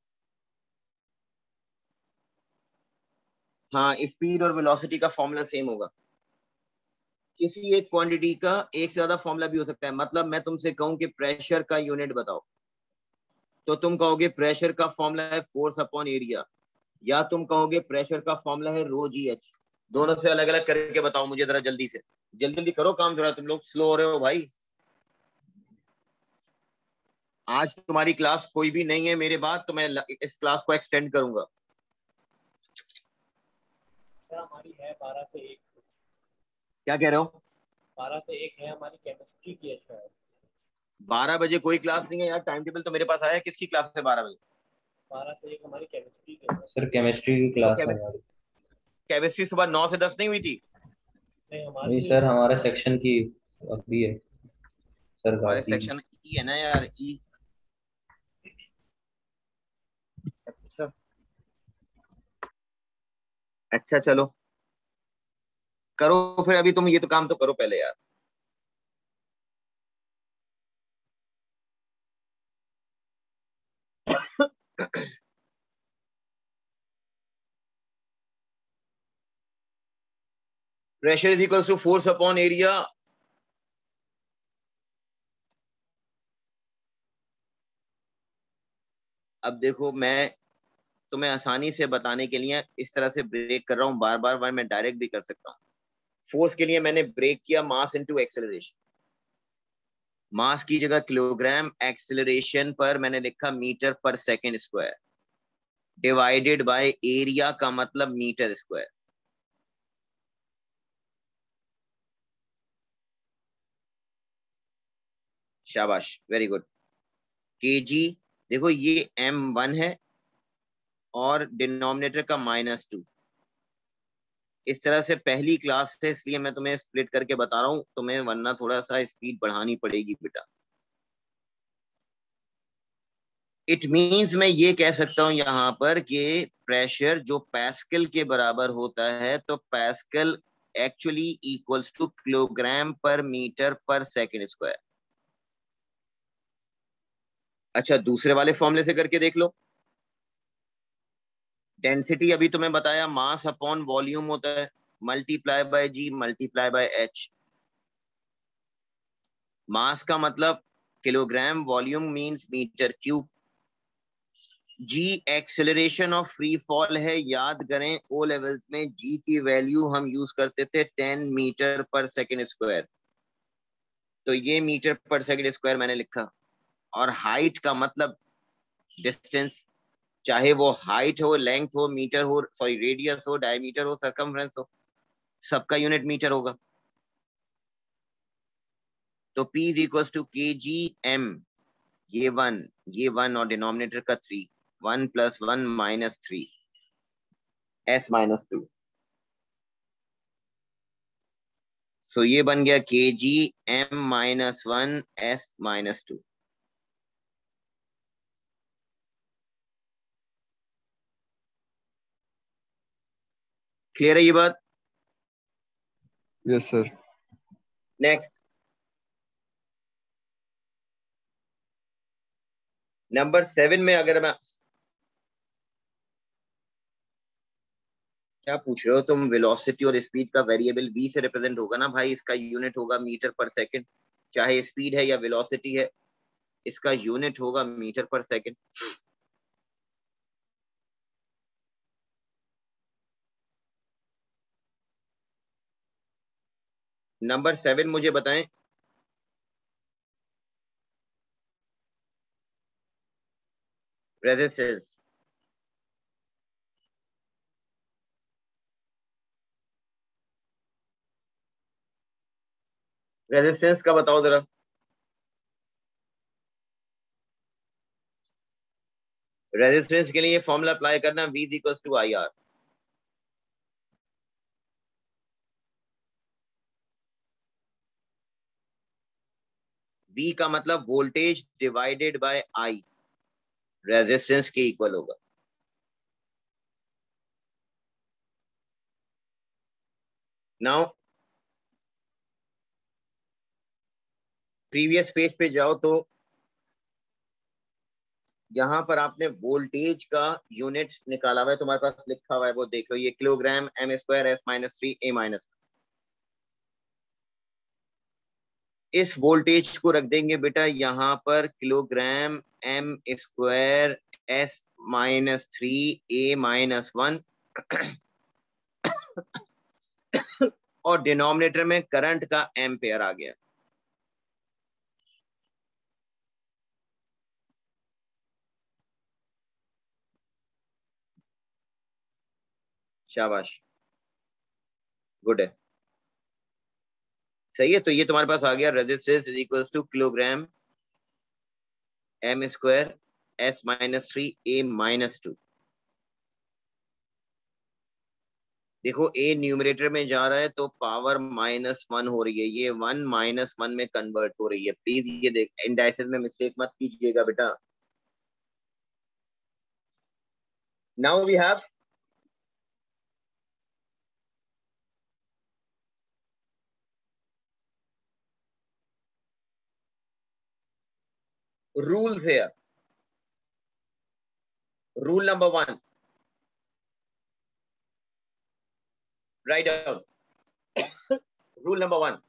हाँ, स्पीड और वेलोसिटी का फॉर्मूला सेम होगा। किसी एक क्वांटिटी का एक से ज्यादा फॉर्मूला भी हो सकता है। मतलब मैं तुमसे कहूं कि प्रेशर का यूनिट बताओ, तो तुम कहोगे प्रेशर का फॉर्मूला है फोर्स अपॉन एरिया, या तुम कहोगे प्रेशर का फॉर्मूला है रो जी एच। दोनों से अलग अलग करके बताओ मुझे जरा जल्दी से, जल्दी जल्दी करो काम, जरा तुम लोग स्लो हो रहे हो भाई। आज तुम्हारी क्लास कोई भी नहीं है मेरे बाद, तो मैं इस क्लास को एक्सटेंड करूंगा। सर हमारी है बारह से एक। क्या कह रहे हो? बारह से एक है हमारी केमिस्ट्री की है शायद। बारह बजे कोई क्लास नहीं है यार, टाइम टेबल तो मेरे पास आया, किसकी क्लास है बारह बजे? बारह से एक हमारी केमिस्ट्री की है। सर केमिस्ट्री की तो क्लास है हमारी। केमिस्ट्री सुबह नौ से दस नहीं हुई थी? नहीं हमारी नहीं नहीं सर, है। हमारे सेक्शन की अभी है सर, हमारे गाजी। सेक्शन ई है ना यार, ई। अच्छा अच्छा चलो करो फिर, अभी तुम ये तो काम तो करो पहले यार। Pressure is equal to force upon area. अब देखो मैं तुम्हें आसानी से बताने के लिए इस तरह से ब्रेक कर रहा हूं बार बार, बार मैं डायरेक्ट भी कर सकता हूं। फोर्स के लिए मैंने ब्रेक किया मास इनटू एक्सेलरेशन। मास की जगह किलोग्राम, एक्सेलरेशन पर मैंने लिखा मीटर पर second square, divided by area का मतलब मीटर स्क्वायर। शाबाश, वेरी गुड। केजी, देखो ये एम वन है और डिनोमिनेटर का माइनस टू। इस तरह से पहली क्लास है इसलिए मैं तुम्हें स्प्लिट करके बता रहा हूं तुम्हें, वरना थोड़ा सा स्पीड बढ़ानी पड़ेगी बेटा। इट मींस मैं ये कह सकता हूं यहां पर कि प्रेशर जो पैस्कल के बराबर होता है, तो pascal actually equals to kilogram पर मीटर पर सेकेंड स्क्वायर। अच्छा, दूसरे वाले फॉर्मूले से करके देख लो। डेंसिटी अभी तुम्हें बताया मास अपॉन वॉल्यूम होता है, multiply by g multiply by h. Mass का मतलब kilogram, volume means metre cube. G acceleration of free fall है, याद करें ओ लेवल्स में जी की वैल्यू हम यूज करते थे टेन मीटर पर सेकेंड स्क्वायर, तो ये मीटर पर सेकेंड स्क्वायर मैंने लिखा। और हाइट का मतलब डिस्टेंस, चाहे वो हाइट हो, लेंथ हो, मीटर हो, सॉरी रेडियस हो, डायमीटर हो, सरकमफ्रेंस हो, सबका यूनिट मीटर होगा। तो P इज इक्वल टू के जी एम, ये वन, ये वन और डिनोमिनेटर का three, one plus one minus three, s minus two. So ये बन गया के जी m minus one s minus two. Clear है ये बात? Yes sir. Next, number seven में अगर मैं, क्या पूछ रहे हो तुम? वेलोसिटी और स्पीड का वेरिएबल v से रिप्रेजेंट होगा ना भाई, इसका यूनिट होगा मीटर पर सेकंड। चाहे स्पीड है या वेलोसिटी है, इसका यूनिट होगा मीटर पर सेकंड। नंबर सेवन मुझे बताएं, रेजिस्टेंस। रेजिस्टेंस का बताओ जरा। रेजिस्टेंस के लिए फॉर्मूला अप्लाई करना, v is equal to I R. v का मतलब voltage divided by I, resistance के इक्वल होगा। नाउ प्रीवियस पेज पे जाओ तो यहां पर आपने वोल्टेज का यूनिट निकाला हुआ है, तुम्हारे पास लिखा हुआ है, वो देख लो, ये kilogram m square S minus three A minus. इस वोल्टेज को रख देंगे बेटा यहाँ पर, kilogram m square S minus three A minus one, और डिनोमिनेटर में करंट का एम्पेयर आ गया। शाबाश, गुड है, सही है। तो ये तुम्हारे पास आ गया, resistance is equal to kilogram m square S minus three A minus two. देखो ए न्यूमरेटर में जा रहा है तो पावर माइनस वन हो रही है, ये वन माइनस वन में कन्वर्ट हो रही है। प्लीज ये देख, इंडाइसेस में मिस्टेक मत कीजिएगा बेटा। Now we have rules here. Rule number one, write down. Rule number one,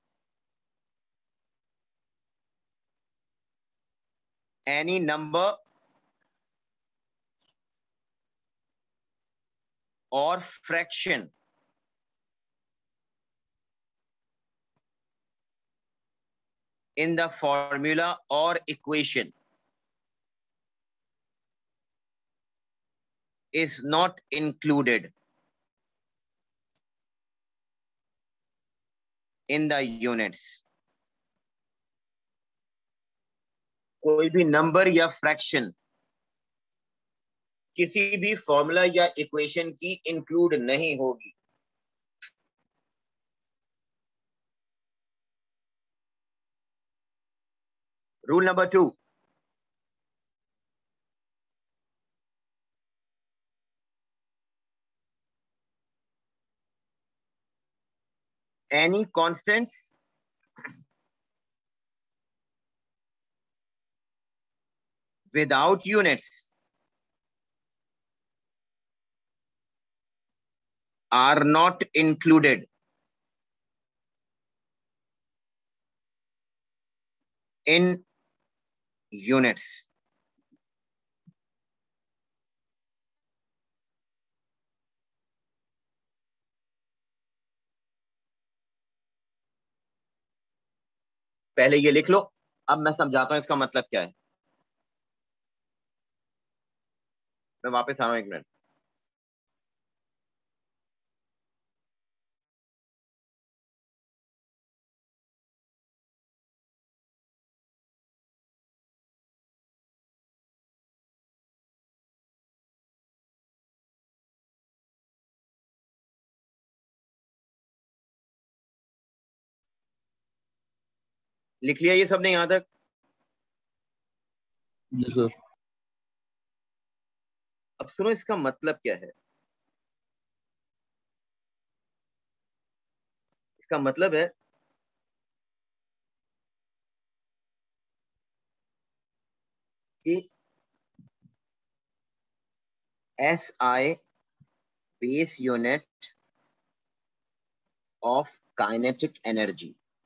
any number or fraction in the formula or equation is not included in the units. कोई भी number या fraction किसी भी formula या equation की include नहीं होगी। Rule number two, any constants without units are not included in units. पहले ये लिख लो, अब मैं समझाता हूं इसका मतलब क्या है। मैं वापस आ रहा हूं एक मिनट। लिख लिया ये सब ने यहां तक? जी सर। अब सुनो इसका मतलब क्या है। इसका मतलब है कि S I base unit of kinetic energy.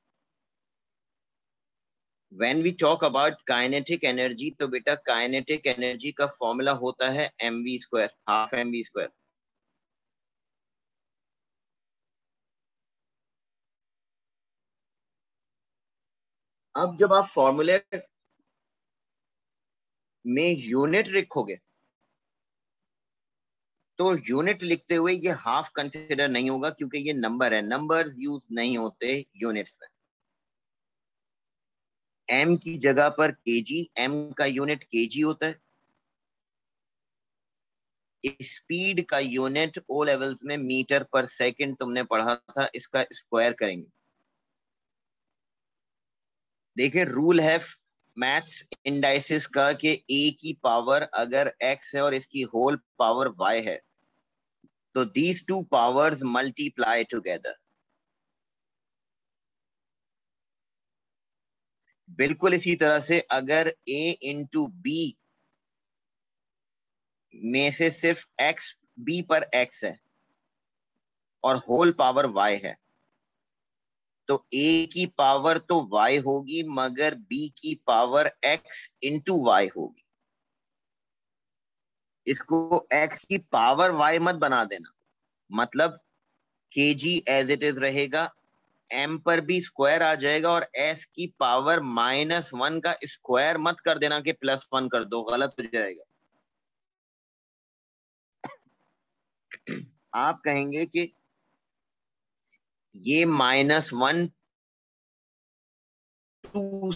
When we talk about kinetic energy, तो बेटा kinetic energy का फॉर्मूला होता है mv square, half mv square. अब जब आप फॉर्मूले में यूनिट लिखोगे तो यूनिट लिखते हुए ये हाफ कंसिडर नहीं होगा, क्योंकि ये नंबर है, नंबर्स यूज नहीं होते यूनिट्स में। m की जगह पर kg, m का यूनिट kg होता है। स्पीड का यूनिट ओ लेवल्स में मीटर पर सेकंड तुमने पढ़ा था, इसका स्क्वायर करेंगे। देखिए रूल है मैथ्स इंडाइसिस का कि a की पावर अगर x है और इसकी होल पावर y है तो these two powers multiply together. बिल्कुल इसी तरह से अगर a इंटू बी में से सिर्फ x, b पर x है और होल पावर y है तो a की पावर तो y होगी मगर b की पावर x इंटू वाई होगी। इसको x की पावर y मत बना देना, मतलब kg एज इट इज रहेगा, m पर भी स्क्वायर आ जाएगा और s की पावर माइनस वन का स्क्वायर मत कर देना कि प्लस वन कर दो, गलत हो जाएगा। आप कहेंगे कि ये माइनस वन टू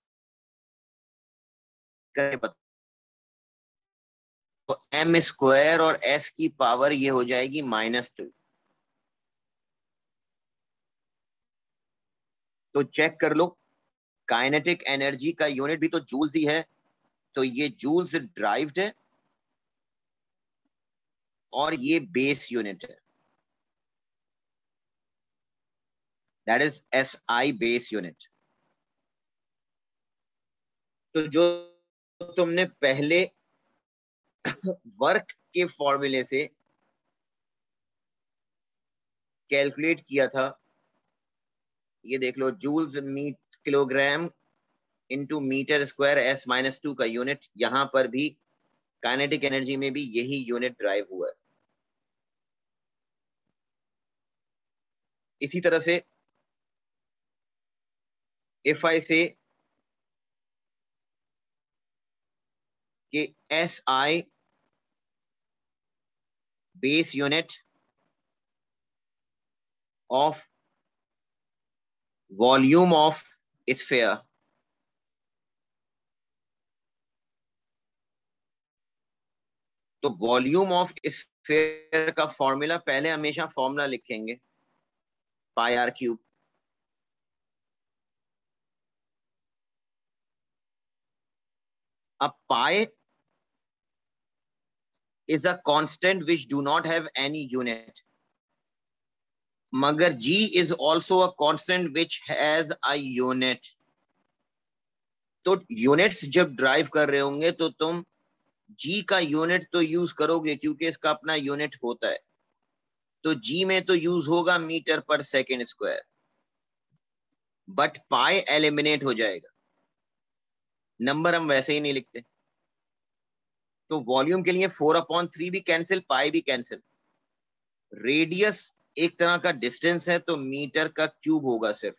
तो एम स्क्वायर और s की पावर ये हो जाएगी माइनस टू। तो चेक कर लो, काइनेटिक एनर्जी का यूनिट भी तो जूल्स ही है, तो ये जूल्स ड्राइव्ड है और ये बेस यूनिट है, that is SI base unit. तो जो तुमने पहले वर्क के फॉर्मूले से कैलकुलेट किया था, ये देख लो, joules meet kilogram into metre square S minus two का यूनिट, यहां पर भी काइनेटिक एनर्जी में भी यही यूनिट ड्राइव हुआ है। इसी तरह से if I say that S I base unit of volume of sphere, तो वॉल्यूम ऑफ स्फीयर का फॉर्मूला पहले हमेशा फॉर्मूला लिखेंगे पाई आर क्यूब। अब पाई is a constant which do not have any unit, मगर g is also a constant which has a unit. तो units जब ड्राइव कर रहे होंगे तो तुम g का यूनिट तो यूज करोगे क्योंकि इसका अपना यूनिट होता है, तो g में तो यूज होगा मीटर पर second square, but pi eliminate हो जाएगा, नंबर हम वैसे ही नहीं लिखते। तो वॉल्यूम के लिए फोर अपॉन थ्री भी कैंसिल, पाई भी कैंसिल। रेडियस एक तरह का डिस्टेंस है तो मीटर का क्यूब होगा सिर्फ।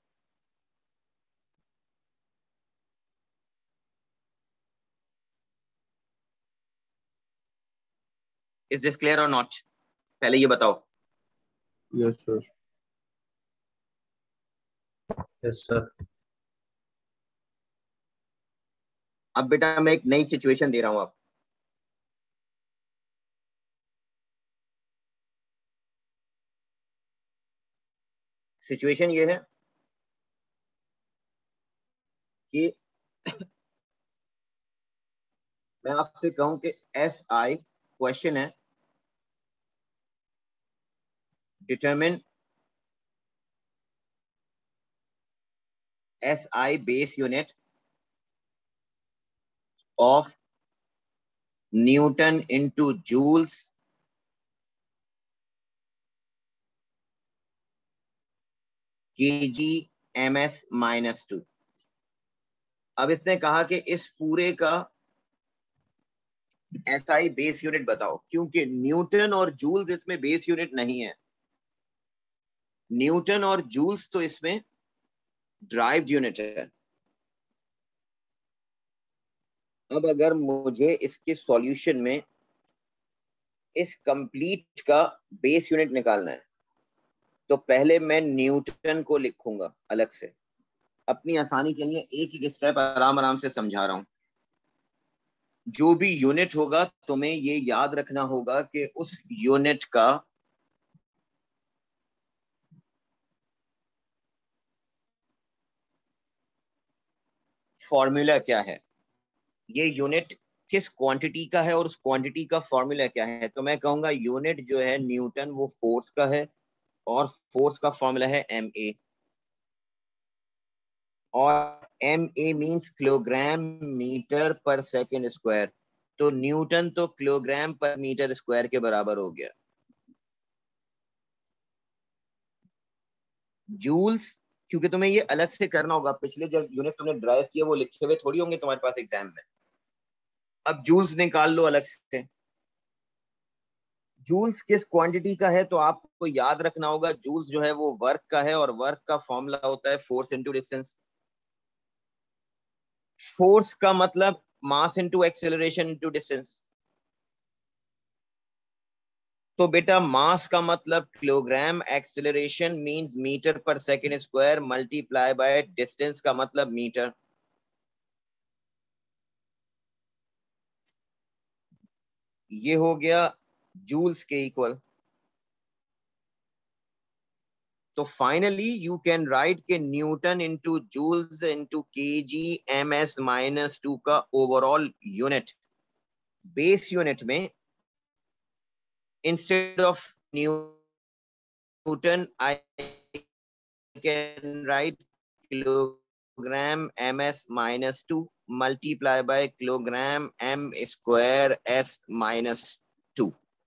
इज दिस क्लियर और नॉट? पहले ये बताओ। Yes sir. Yes sir. अब बेटा मैं एक नई सिचुएशन दे रहा हूं आप। सिचुएशन ये है कि मैं आपसे कहूं कि एस आई क्वेश्चन है, determine S I base unit of newton into joules kg m S minus two. अब इसने कहा कि इस पूरे का एसआई बेस यूनिट बताओ, क्योंकि न्यूटन और जूल्स इसमें बेस यूनिट नहीं है। न्यूटन और जूल्स तो इसमें ड्राइव्ड यूनिट है। अब अगर मुझे इसके सॉल्यूशन में इस कंप्लीट का बेस यूनिट निकालना है तो पहले मैं न्यूटन को लिखूंगा अलग से। अपनी आसानी के लिए एक एक स्टेप आराम आराम से समझा रहा हूं। जो भी यूनिट होगा तुम्हें ये याद रखना होगा कि उस यूनिट का फॉर्मूला क्या है, ये यूनिट किस क्वांटिटी का है और उस क्वांटिटी का फॉर्मूला क्या है। तो मैं कहूंगा यूनिट जो है न्यूटन वो फोर्स का है और फोर्स का फॉर्मूला है एम ए, और m a means kilogram metre पर सेकेंड स्क्वायर। तो न्यूटन तो किलोग्राम पर मीटर स्क्वायर के बराबर हो गया। जूल्स, क्योंकि तुम्हें ये अलग से करना होगा, पिछले जो यूनिट तुमने ड्राइव किया वो लिखे हुए थोड़ी होंगे तुम्हारे पास एग्जाम में। अब जूल्स निकाल लो अलग से। जूल्स किस क्वांटिटी का है तो आपको याद रखना होगा, जूल्स जो है वो वर्क का है और वर्क का फॉर्मूला होता है फोर्स इंटू डिस्टेंस। फोर्स का मतलब mass into acceleration into distance. तो बेटा मास का मतलब किलोग्राम, एक्सेलरेशन मींस मीटर पर second square multiply by distance का मतलब मीटर। ये हो गया जूल्स के इक्वल। तो finally you can write k newton into joules into k ji m S minus two का ओवरऑल यूनिट बेस यूनिट में instead of newton I can write kilogram m S minus two multiply by kilogram m square S minus two.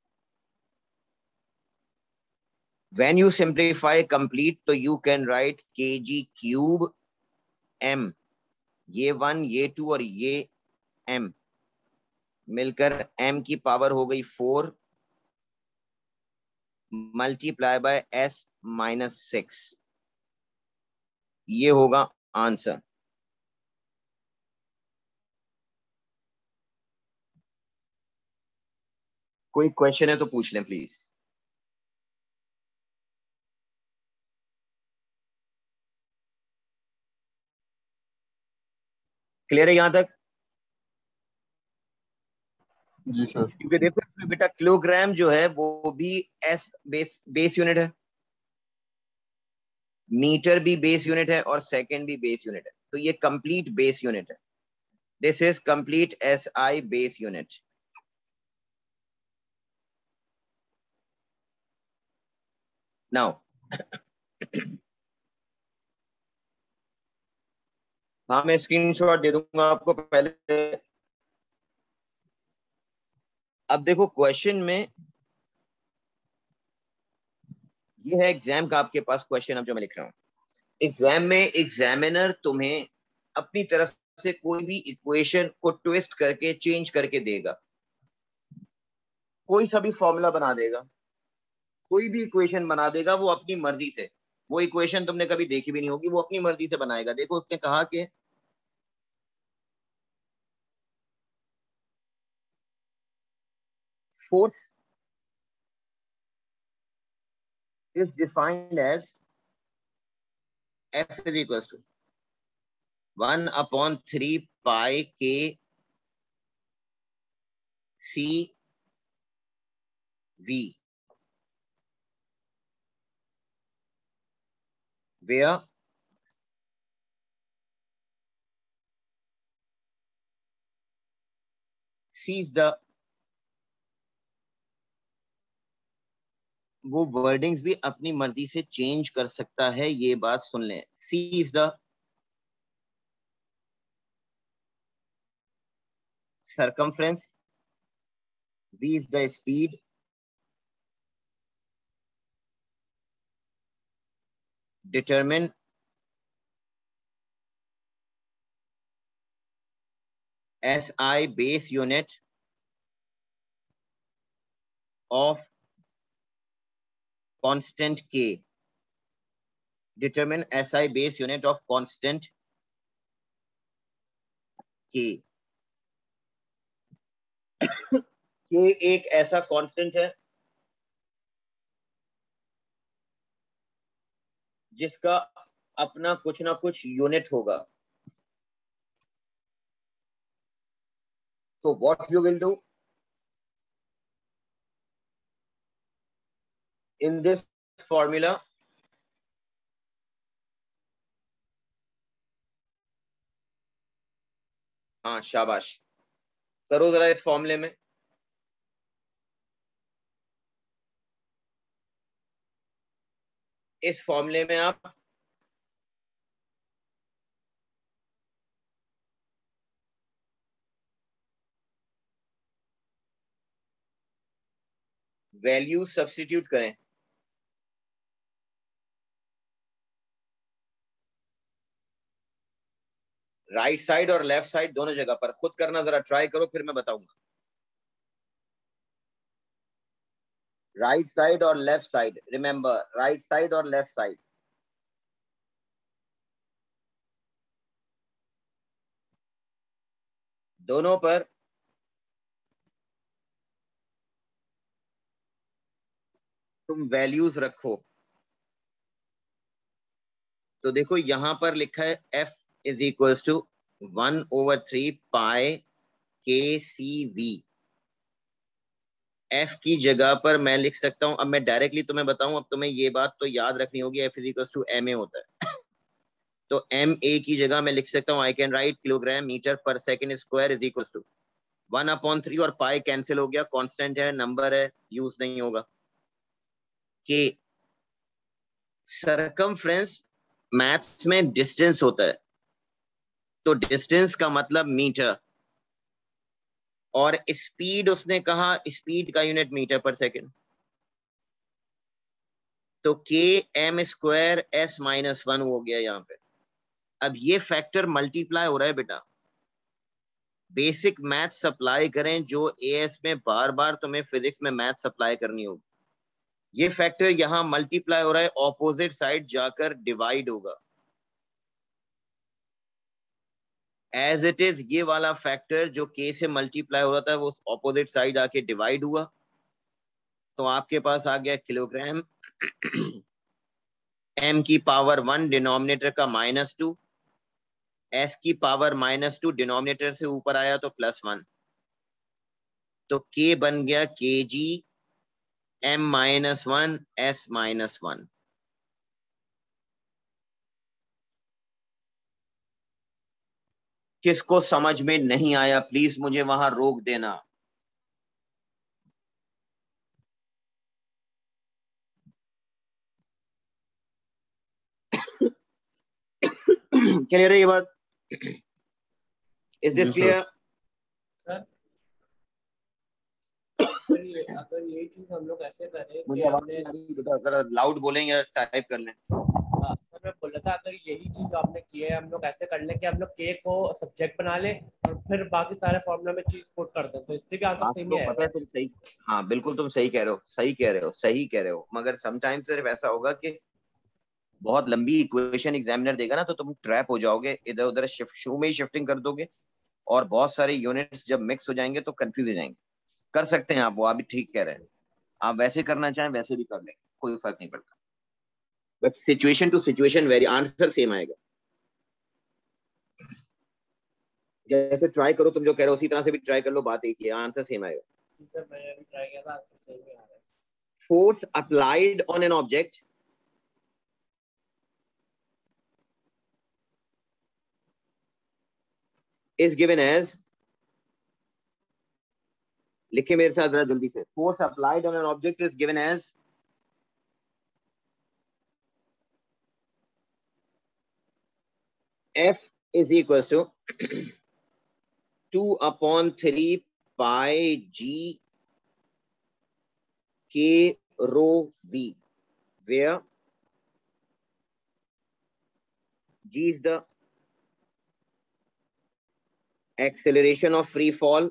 When you simplify complete तो you can write kg cube m, ये one ये two और ये m मिलकर m की power हो गई four multiply by s minus six. ये होगा आंसर। कोई क्वेश्चन है तो पूछ लें प्लीज। क्लियर है यहां तक? जी सर। क्योंकि देखो इसमें बेटा किलोग्राम जो है वो भी एस बेस बेस यूनिट है, मीटर भी बेस यूनिट है और सेकंड भी बेस यूनिट है। तो ये कंप्लीट बेस यूनिट है। This is complete S I base unit. Now हाँ मैं स्क्रीनशॉट दे दूंगा आपको पहले। अब देखो क्वेश्चन में ये है एग्जाम का आपके पास क्वेश्चन, अब जो मैं लिख रहा हूँ। एग्जाम में एग्जामिनर तुम्हें अपनी तरफ से कोई भी इक्वेशन को ट्विस्ट करके चेंज करके देगा, कोई सा भी फॉर्मूला बना देगा, कोई भी इक्वेशन बना देगा वो अपनी मर्जी से। वो इक्वेशन तुमने कभी देखी भी नहीं होगी, वो अपनी मर्जी से बनाएगा। देखो उसने कहा कि force is defined as F is equals to one upon three pi k C V, where C is the, वो वर्डिंग्स भी अपनी मर्जी से चेंज कर सकता है, ये बात सुन लें। C is the circumference, V is the speed, determine S I base unit of constant K, determine S I base unit of constant K। K एक ऐसा कांस्टेंट है जिसका अपना कुछ ना कुछ यूनिट होगा। तो what you will do in this formula, हाँ शाबाश, करो जरा इस फॉर्मूले में। इस फॉर्मूले में आप वैल्यू सब्स्टिट्यूट करें। राइट साइड और लेफ्ट साइड दोनों जगह पर खुद करना, जरा ट्राई करो फिर मैं बताऊंगा। राइट साइड और left side, remember right side और लेफ्ट साइड। दोनों पर तुम वैल्यूज रखो। तो देखो यहां पर लिखा है F is equal to one over three pi k c we. F की जगह पर मैं लिख सकता हूं, अब मैं डायरेक्टली तुम्हें बताऊं, अब तुम्हें ये बात तो याद रखनी होगी, F is equal to m a होता है। तो एम ए की जगह मैं लिख सकता हूं, I can write kilogram metre पर second square is equal to one upon three, और पाई कैंसिल हो गया, कांस्टेंट है, नंबर है, यूज नहीं होगा। के सरकमफ्रेंस मैथ्स में डिस्टेंस होता है, तो डिस्टेंस का मतलब मीटर, और स्पीड उसने कहा स्पीड का यूनिट मीटर पर सेकेंड। तो k m square S minus one हो गया यहाँ पे। अब ये फैक्टर मल्टीप्लाई हो रहा है बेटा, बेसिक मैथ सप्लाई करें जो एएस में बार बार तुम्हें फिजिक्स में मैथ सप्लाई करनी होगी। ये फैक्टर यहां मल्टीप्लाई हो रहा है, ऑपोजिट साइड जाकर डिवाइड होगा। एज इट इज ये वाला फैक्टर जो के से मल्टीप्लाई हो रहा था वो ऑपोजिट साइड आके डिवाइड हुआ, तो आपके पास आ गया किलोग्राम एम की पावर वन, डिनोमिनेटर का माइनस टू, एस की पावर माइनस टू, डिनोमिनेटर से ऊपर आया तो प्लस वन, तो के बन गया के जी m minus one s minus one. किसको समझ में नहीं आया प्लीज मुझे वहां रोक देना। क्लियर है ये बात? इज दिस जी, क्लियर? अगर ये अगर ये चीज हम लोग ऐसे करें मुझे कि आवाज हमने नहीं आ रही बेटा, अगर लाउड बोलेंगे या टाइप कर लें। हाँ, सर मैं बोल रहा था अगर यही चीज जो आपने की है हम लोग ऐसे कर लें कि हम लोग के को सब्जेक्ट बना लें और फिर बाकी सारे फॉर्मूला में चीज पुट कर दें, तो इससे भी आंसर बात सेम तो ही पता है आएगा। तुम सही, हाँ बिल्कुल तुम सही कह रहे हो, सही कह रहे हो, सही कह रहे हो, मगर समटाइम्स सिर्फ ऐसा होगा कि बहुत लंबी इक्वेशन एग्जामिनर देगा ना तो तुम ट्रैप हो जाओगे, इधर उधर शिफ्ट शुरू में ही शिफ्टिंग कर दोगे और बहुत सारे यूनिट्स जब मिक्स हो जाएंगे तो कंफ्यूज हो जाएंगे। कर सकते हैं आप, वो आप भी ठीक कह रहे हैं, आप वैसे करना चाहें वैसे भी कर लेंगे, कोई फर्क नहीं पड़ता, but situation to situation vary, answer same आएगा। जैसे ट्राई करो तुम जो कह रहे हो उसी तरह से भी ट्राई कर लो, बात एक ही है, आंसर सेम आएगा। जी सर मैंने अभी ट्राई किया था, आंसर सेम ही आ रहा है। Force applied on an object is given as, लिखे मेरे साथ जरा जल्दी से, force applied on an object is given as F is equals to two upon three pi G K rho V, where G is the acceleration of free fall,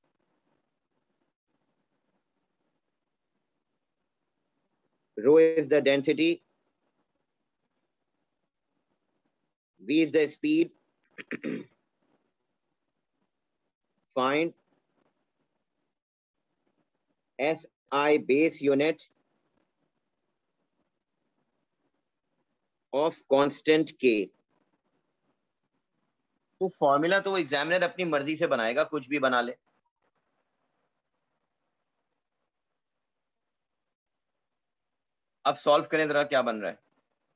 rho is the density, V is the speed. Find S I base unit of constant K. तो formula तो examiner अपनी मर्जी से बनाएगा, कुछ भी बना ले। अब सॉल्व करें जरा, क्या बन रहा है?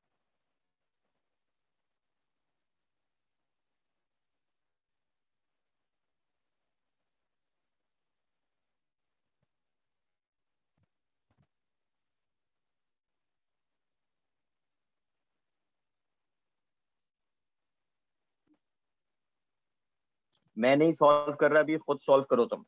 मैं नहीं सॉल्व कर रहा, अभी खुद सॉल्व करो तुम।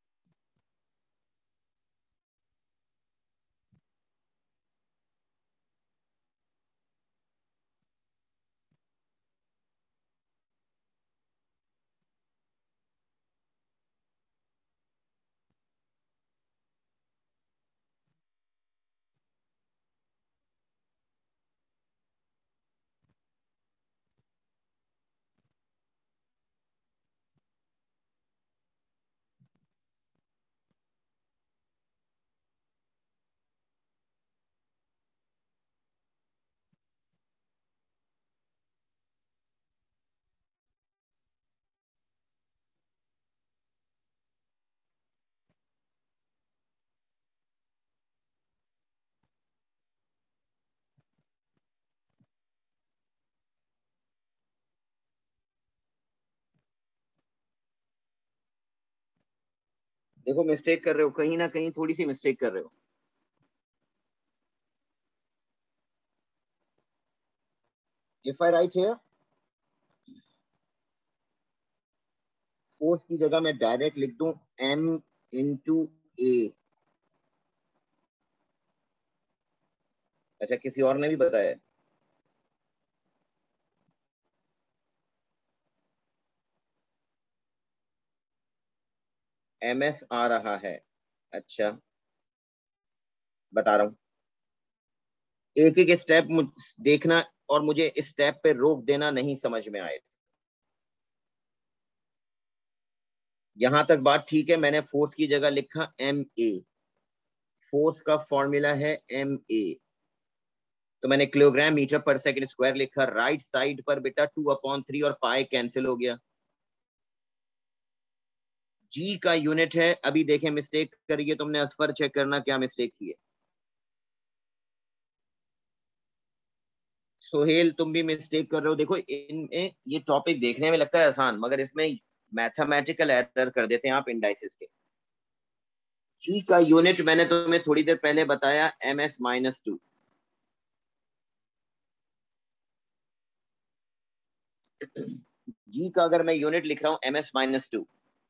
देखो मिस्टेक कर रहे हो, कहीं ना कहीं थोड़ी सी मिस्टेक कर रहे हो। If I write here force की जगह मैं डायरेक्ट लिख दूं m इंटू ए। अच्छा, किसी और ने भी बताया? एम एस आ रहा है, अच्छा बता रहा हूं, एक एक स्टेप देखना और मुझे इस स्टेप पे रोक देना, नहीं समझ में आए। यहां तक बात ठीक है, मैंने फोर्स की जगह लिखा एम ए, फोर्स का फॉर्मूला है एम ए, तो मैंने किलोग्राम मीटर पर सेकंड स्क्वायर लिखा, राइट साइड पर बेटा टू अपॉन थ्री और पाई कैंसिल हो गया। जी का यूनिट है, अभी देखें मिस्टेक करिए तुमने, असफर चेक करना क्या मिस्टेक की है। सोहेल तुम भी मिस्टेक कर रहे हो, देखो इनमें ये टॉपिक देखने में लगता है आसान, मगर इसमें मैथमेटिकल एरर कर देते हैं आप इंडाइसिस के। जी का यूनिट मैंने तुम्हें थोड़ी देर पहले बताया, M S minus two. G का अगर मैं यूनिट लिख रहा हूं एम एस माइनस टू,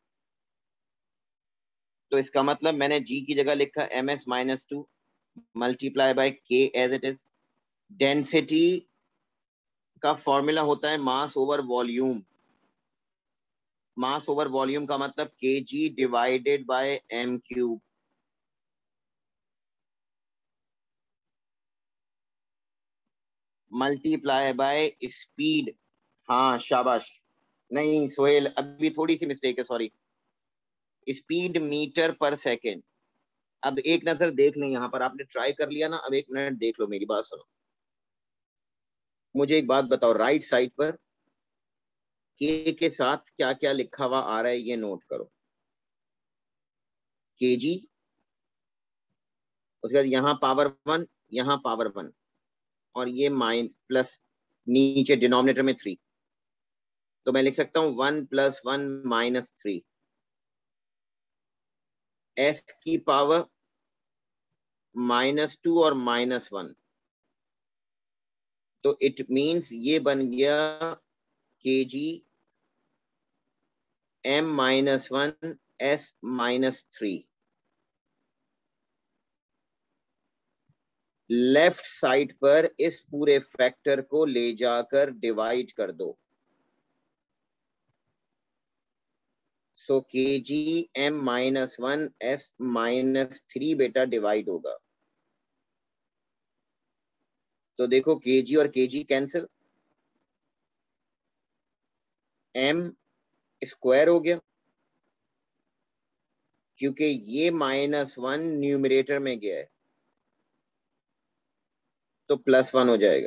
तो इसका मतलब मैंने जी की जगह लिखा M S minus two multiply by K as it is. Density का फॉर्मूला होता है mass over volume. Mass over volume का मतलब K G divided by M cube. Multiply by speed. हाँ शाबाश, नहीं सोहेल अभी थोड़ी सी मिस्टेक है, सॉरी, स्पीड मीटर पर सेकेंड। अब एक नजर देख लें, यहाँ पर आपने ट्राई कर लिया ना, अब एक मिनट देख लो, मेरी बात सुनो। मुझे एक बात बताओ, राइट साइड पर के के साथ क्या क्या लिखा हुआ आ रहा है ये नोट करो। के जी, उसके बाद यहाँ पावर वन, यहाँ पावर वन, और ये माइन प्लस नीचे डिनोमिनेटर में थ्री, तो मैं लिख सकता हूँ one plus one minus three. S की पावर माइनस टू और माइनस वन, तो इट मीन्स ये बन गया के जी m minus one s minus three. Left side पर इस पूरे फैक्टर को ले जाकर डिवाइड कर दो। सो के जी m minus one s minus three बेटा डिवाइड होगा। तो देखो के जी और के जी कैंसिल, एम स्क्वायर हो गया, क्योंकि ये माइनस वन न्यूमरेटर में गया है तो प्लस वन हो जाएगा,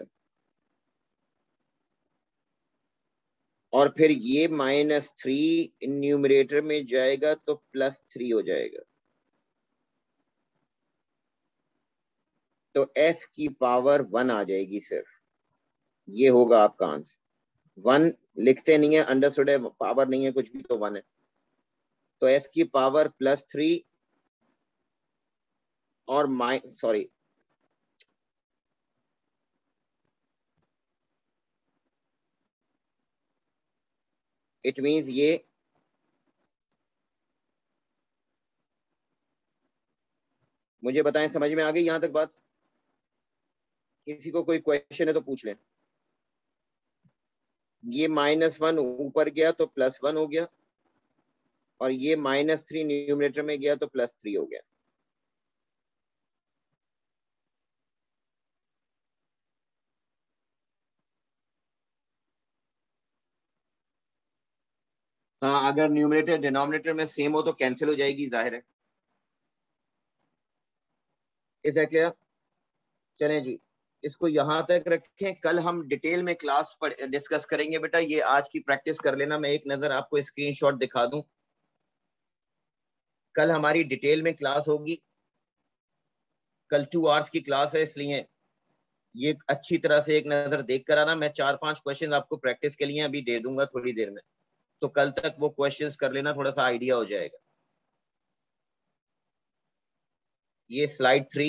और फिर ये माइनस थ्री न्यूमरेटर में जाएगा तो प्लस थ्री हो जाएगा। तो एस की पावर वन आ जाएगी सिर्फ, ये होगा आपका आंसर। वन लिखते नहीं है, अंडरस्टूड है, पावर नहीं है कुछ भी, तो वन है। तो एस की पावर प्लस थ्री और माइ सॉरी इट मीन्स ये मुझे बताएं, समझ में आ गई यहां तक बात? किसी को कोई क्वेश्चन है तो पूछ लें। ये माइनस वन ऊपर गया तो प्लस वन हो गया, और ये माइनस थ्री न्यूमरेटर में गया तो प्लस थ्री हो गया। हाँ, अगर न्यूमरेटर डिनोमिनेटर में सेम हो तो कैंसिल हो जाएगी, जाहिर है। Is that clear? चलें जी, इसको यहां तक रखें, कल हम डिटेल में क्लास पर डिस्कस करेंगे बेटा। ये आज की प्रैक्टिस कर लेना। मैं एक नजर आपको स्क्रीनशॉट दिखा दूं, कल हमारी डिटेल में क्लास होगी। कल टू आवर्स की क्लास है, इसलिए ये अच्छी तरह से एक नजर देख कर आना। मैं चार पांच क्वेश्चन आपको प्रैक्टिस के लिए अभी दे दूंगा थोड़ी देर में, तो कल तक वो क्वेश्चंस कर लेना, थोड़ा सा आइडिया हो जाएगा। ये slide three,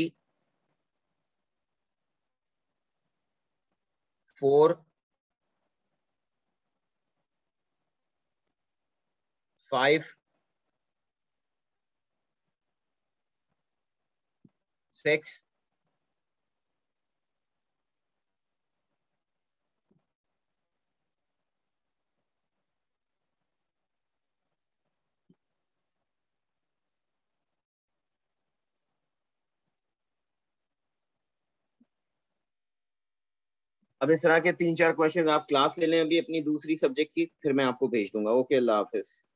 four, five, six, अब इस तरह के तीन चार क्वेश्चन आप क्लास ले लें अभी अपनी दूसरी सब्जेक्ट की, फिर मैं आपको भेज दूंगा। ओके, अल्लाह हाफिज।